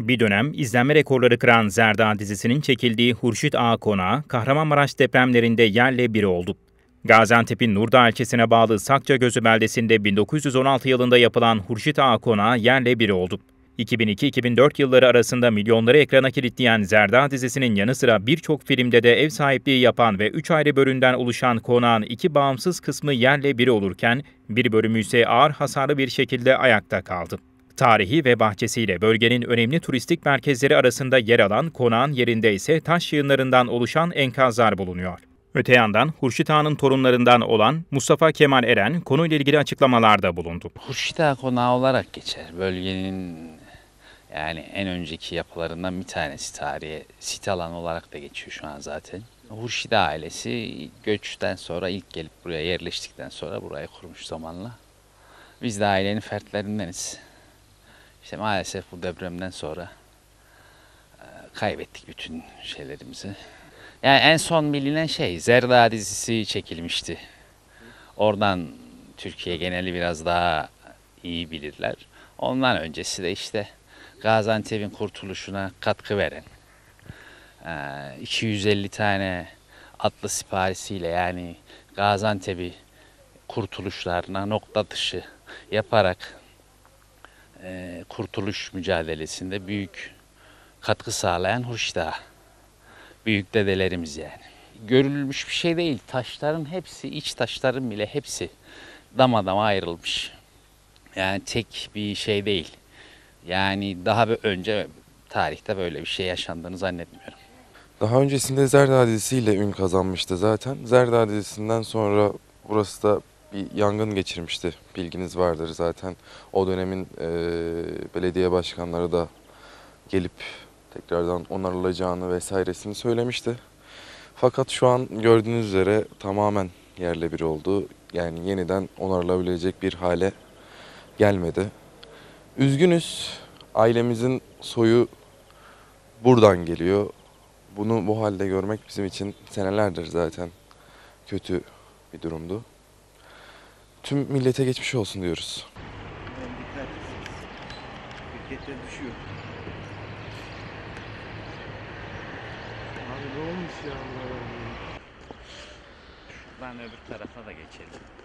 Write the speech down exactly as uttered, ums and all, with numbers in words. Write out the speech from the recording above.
Bir dönem izlenme rekorları kıran Zerda dizisinin çekildiği Hurşit Ağa Konağı, Kahramanmaraş depremlerinde yerle bir oldu. Gaziantep'in Nurdağ ilçesine bağlı Sakçagözü beldesinde bin dokuz yüz on altı yılında yapılan Hurşit Ağa Konağı yerle bir oldu. iki bin iki iki bin dört yılları arasında milyonları ekrana kilitleyen Zerda dizisinin yanı sıra birçok filmde de ev sahipliği yapan ve üç ayrı bölümden oluşan konağın iki bağımsız kısmı yerle bir olurken, bir bölümü ise ağır hasarlı bir şekilde ayakta kaldı. Tarihi ve bahçesiyle bölgenin önemli turistik merkezleri arasında yer alan konağın yerinde ise taş yığınlarından oluşan enkazlar bulunuyor. Öte yandan Hurşit Ağa'nın torunlarından olan Mustafa Kemal Eren konuyla ilgili açıklamalarda bulundu. Hurşit Ağa Konağı olarak geçer. Bölgenin yani en önceki yapılarından bir tanesi, tarihe sit alanı olarak da geçiyor şu an zaten. Hurşit ailesi göçten sonra ilk gelip buraya yerleştikten sonra burayı kurmuş zamanla. Biz de ailenin fertlerindeniz. İşte maalesef bu depremden sonra e, kaybettik bütün şeylerimizi. Yani en son bilinen şey Zerda dizisi çekilmişti. Oradan Türkiye geneli biraz daha iyi bilirler. Ondan öncesi de işte Gaziantep'in kurtuluşuna katkı veren iki yüz elli tane atlı siparişiyle yani Gaziantep'i kurtuluşlarına nokta atışı yaparak kurtuluş mücadelesinde büyük katkı sağlayan Hurşit Ağa. Büyük dedelerimiz yani. Görülmüş bir şey değil. Taşların hepsi, iç taşların bile hepsi dama dama ayrılmış. Yani tek bir şey değil. Yani daha önce tarihte böyle bir şey yaşandığını zannetmiyorum. Daha öncesinde Zerda dizisiyle ün kazanmıştı zaten. Zerda dizisinden sonra burası da bir yangın geçirmişti. Bilginiz vardır zaten. O dönemin e, belediye başkanları da gelip tekrardan onarılacağını vesairesini söylemişti. Fakat şu an gördüğünüz üzere tamamen yerle bir oldu. Yani yeniden onarılabilecek bir hale gelmedi. Üzgünüz. Ailemizin soyu buradan geliyor. Bunu bu halde görmek bizim için senelerdir zaten kötü bir durumdu. Tüm millete geçmiş olsun diyoruz. Şirketler düşüyor. Abi ne olmuş ya? Şuradan öbür tarafa da geçelim.